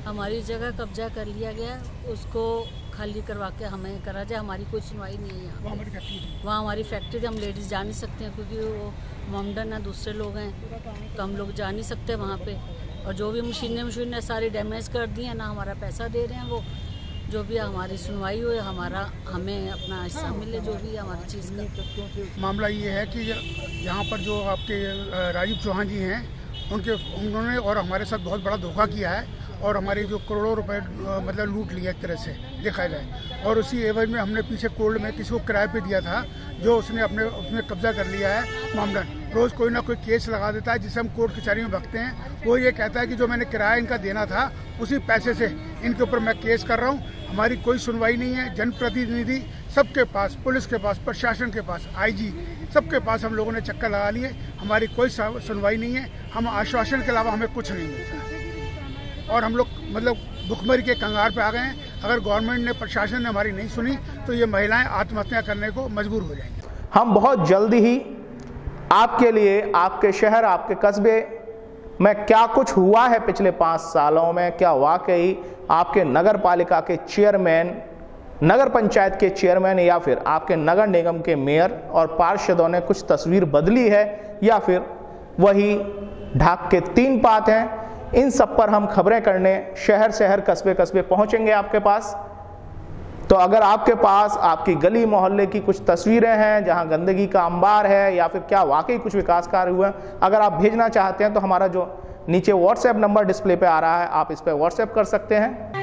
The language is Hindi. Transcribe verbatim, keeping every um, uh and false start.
हमारी जगह कब्जा कर लिया गया, उसको खाली करवा के हमें करा जाए। हमारी कोई सुनवाई नहीं है यहाँ। वहाँ हमारी फैक्ट्री थी वहाँ हमारी फैक्ट्री थी, हम लेडीज़ जा नहीं सकते हैं क्योंकि वो मोमडन है, दूसरे लोग हैं, तो हम लोग जा नहीं सकते वहाँ पे। और जो भी मशीनें मशीनें सारी डैमेज कर दी हैं, ना हमारा पैसा दे रहे हैं वो। जो भी हमारी सुनवाई हो, हमारा हमें अपना हिस्सा मिले, जो भी हमारी चीज़ का। मामला ये है कि यहाँ पर जो आपके राजीव चौहान जी हैं, उनके उन्होंने और हमारे साथ बहुत बड़ा धोखा किया है और हमारे जो करोड़ों रुपए मतलब लूट लिया एक तरह से देखा जाए। और उसी एवज में हमने पीछे कोर्ट में किसी को किराए पे दिया था, जो उसने अपने उसमें कब्जा कर लिया है मामलन। रोज़ कोई ना कोई केस लगा देता है जिससे हम कोर्ट कचहरी में भगते हैं। वो ये कहता है कि जो मैंने किराया इनका देना था उसी पैसे से इनके ऊपर मैं केस कर रहा हूँ। हमारी कोई सुनवाई नहीं है। जनप्रतिनिधि सबके पास, पुलिस के पास, प्रशासन के पास, आईजी सबके पास हम लोगों ने चक्कर लगा लिए, हमारी कोई सुनवाई नहीं है। हम आश्वासन के अलावा हमें कुछ नहीं मिलता और हम लोग मतलब भुखमरी के कंगार पे आ गए हैं। अगर गवर्नमेंट ने, प्रशासन ने हमारी नहीं सुनी तो ये महिलाएं आत्महत्या करने को मजबूर हो जाएंगी। हम बहुत जल्दी ही आपके लिए, आपके शहर, आपके कस्बे में क्या कुछ हुआ है पिछले पाँच सालों में, क्या वाकई आपके नगर पालिका के चेयरमैन, नगर पंचायत के चेयरमैन या फिर आपके नगर निगम के मेयर और पार्षदों ने कुछ तस्वीर बदली है या फिर वही ढाक के तीन पात हैं, इन सब पर हम खबरें करने शहर शहर कस्बे कस्बे पहुंचेंगे आपके पास। तो अगर आपके पास आपकी गली मोहल्ले की कुछ तस्वीरें हैं जहां गंदगी का अंबार है या फिर क्या वाकई कुछ विकास कार्य हुए, अगर आप भेजना चाहते हैं तो हमारा जो नीचे व्हाट्सएप नंबर डिस्प्ले पे आ रहा है, आप इस पर व्हाट्सएप कर सकते हैं।